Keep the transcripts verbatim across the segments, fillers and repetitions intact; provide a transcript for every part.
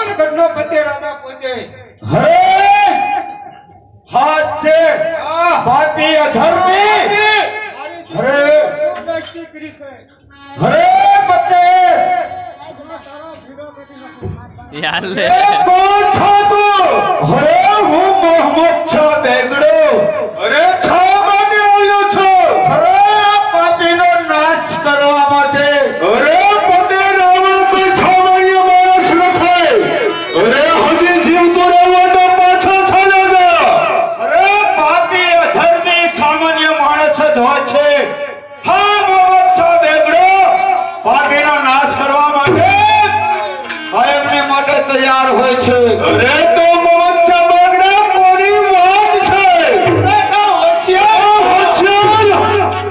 पवन गढ़नो पते राजा पोते हरे हाथ से पापी अधर्मी हरे हरे पते यार ले कौन छो तू हरे हूँ मोहम्मद छा बेगड़ो अरे छा माटे आयो छो हरे पापी नो नाच करवा माटे अरे पते रावण को सामान्य मानस न थाय अरे हजी जीव तो रहवा तो पाछो छाले जा अरे पापी अधर्मी सामान्य मानस ज होय छे हाँ मोहम्मद छा बेगड़ो पापी नो नाच करवा माटे आयमने माटे तैयार होय छे अरे तो मोहम्मद छा बेगड़ा कोनी वात छे अरे तो होशियार होशियार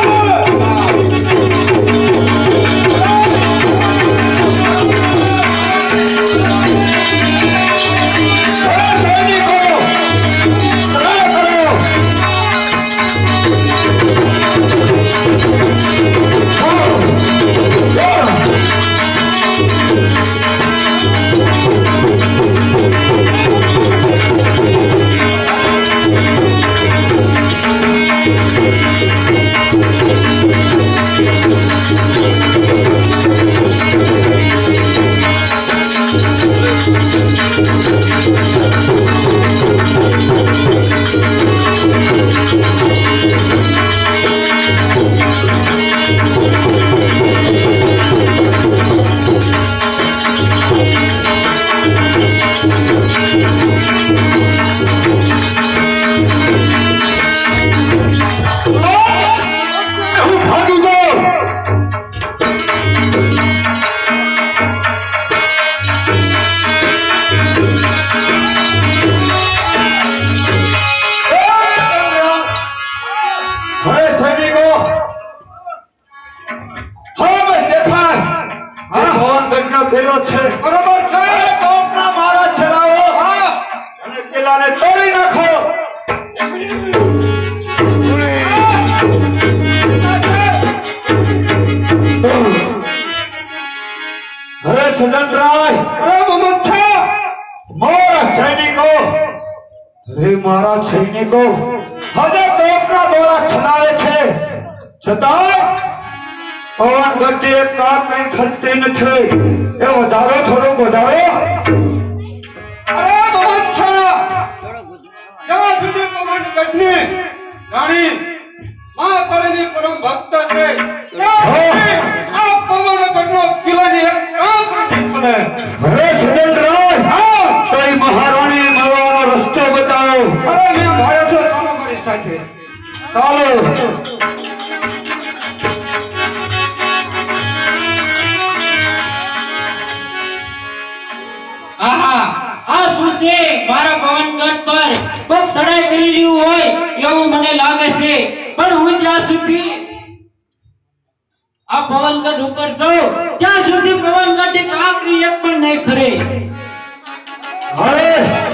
सैनिको हजे तोपना बोला छनावे छे छताय पवन गड्डी एक काकरी खरते न थे ए वधारो थोड़ो वधारो अरे बच्चा जहाँ सुधी पवन गड्डी रानी मां परनी परम भक्त से आप पवन गड्डो किलानी एक काकरी खने अरे सुदन राय हां कोई महारानी मरवानो रस्तो बताओ अरे मैं भाई से सालो मारी साथे चालो आहा आ શું છે મારા પવનગઢ પર કોક સડાઈ કરી રહ્યું હોય એવું મને લાગે છે પણ હું જ્યાં સુધી આ પવનગઢ ઉપર છું ત્યાં સુધી પવનગઢની કાકરી એક પણ નહીં ખરે અરે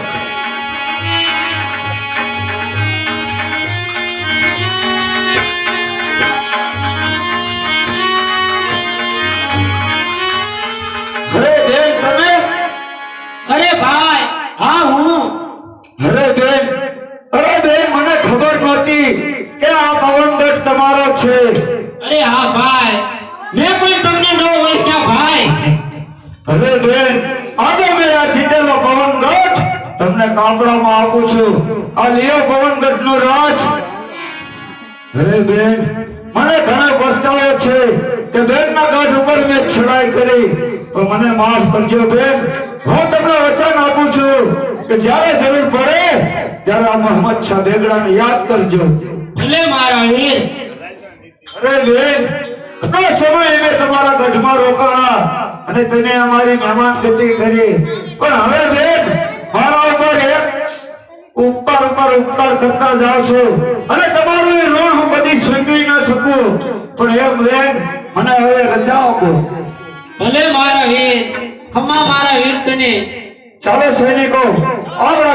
अरे भाई हाँ हूँ अरे बेन अरे बेन मने खबर नहोती के आ पवनगढ़ तमारो छे अरे हाँ भाई मैं पण तमने न होय क्या भाई अरे बेन आगे मेरा जीतेलो पवनगढ़ तमने कापड़ा में आपू छू आ लियो पवनगढ़ नो राज अरे बेन मने घणो पछताવો छे के बेन ना गढ़ ऊपर में चढ़ाई करी तो मने माफ करजो बेन હું તમને વચન આપું છું કે જ્યારે જરૂર પડે ત્યારે આ મોહમ્મદ શાહ બેગડાને યાદ કરજો ભલે મારા વીર અરે બેન ઘણો સમય મેં તમારા ગઢમાં રોકાણા અને તમે અમારી મહેમાનગતિ કરી પણ હવે બેન મારા ઉપર એક ઉપર ઉપર ઉપકાર કરતા જાવ છો અને તમારું એ ઋણ હું કદી ચૂકવી ન શકું પણ એમ બેન મને હવે રજા આપો ભલે મારા વીર हम्मा मारा वीर तने चलो सैनिकों अब